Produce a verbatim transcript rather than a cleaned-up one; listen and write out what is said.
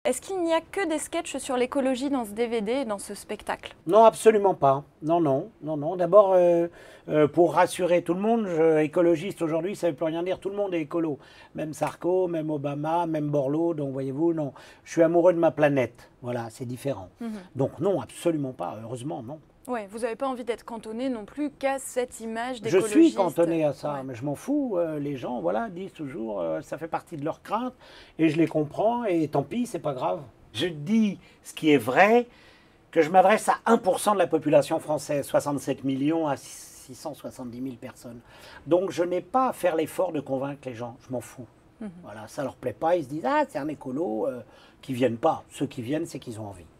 Est-ce qu'il n'y a que des sketchs sur l'écologie dans ce D V D et dans ce spectacle? Non, absolument pas. Non, non, non, non. D'abord, euh, euh, pour rassurer tout le monde, je, écologiste aujourd'hui, ça ne veut plus rien dire. Tout le monde est écolo. Même Sarko, même Obama, même Borloo. Donc, voyez-vous, non. Je suis amoureux de ma planète. Voilà, c'est différent. Mhm. Donc, non, absolument pas. Heureusement, non. Ouais, vous n'avez pas envie d'être cantonné non plus qu'à cette image Je d'écologiste. suis cantonné à ça, Ouais. mais je m'en fous. Euh, les gens, voilà, disent toujours, euh, ça fait partie de leurs craintes, et je les comprends, et tant pis, c'est pas grave. Je dis ce qui est vrai, que je m'adresse à un pour cent de la population française, soixante-sept millions à six cent soixante-dix mille personnes. Donc je n'ai pas à faire l'effort de convaincre les gens, je m'en fous. Mm-hmm. Voilà, ça leur plaît pas, ils se disent, ah, c'est un écolo, euh, qui viennent pas. Ceux qui viennent, c'est qu'ils ont envie.